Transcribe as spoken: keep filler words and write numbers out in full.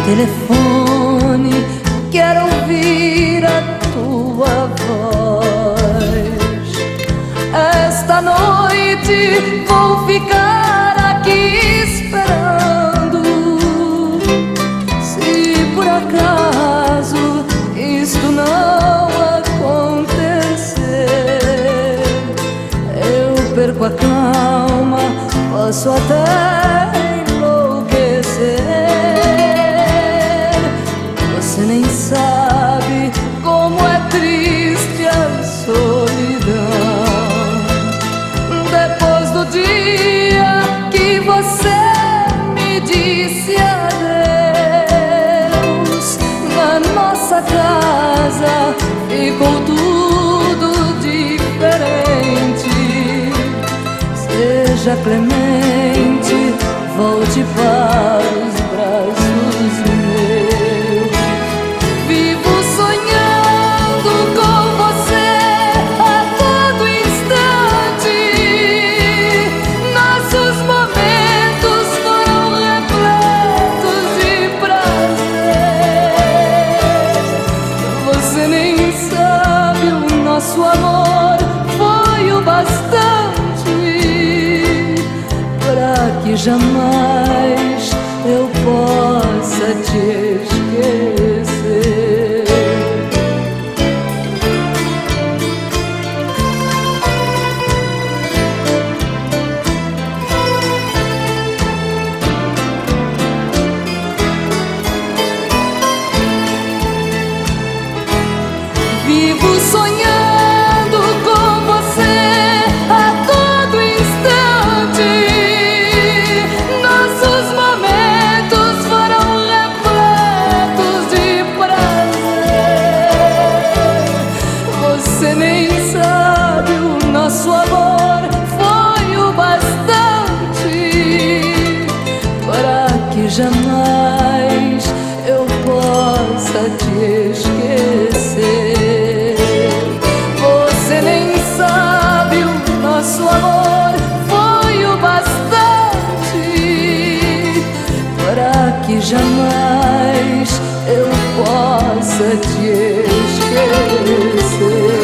telefone, quero ouvir a tua voz. Esta noite vou ficar aqui esperando. Se por acaso isto não acontecer, eu perco a calma, posso até enlouquecer. Você nem sabe como é triste a solidão. Depois do dia que você me disse adeus, na nossa casa ficou tudo diferente. Seja clemente, volte para os braços meus. Vivo sonhando com você a todo instante. Nossos momentos foram repletos de prazer. Você nem sabe, o nosso amor foi o bastante para que jamais eu possa te esquecer. Vivo sonhando com você a todo instante. Nossos momentos foram repletos de prazer. Você nem sabe, o nosso amor foi o bastante para que jamais eu possa te esquecer. Você nem sabe, o nosso amor foi o bastante para que jamais eu possa te esquecer.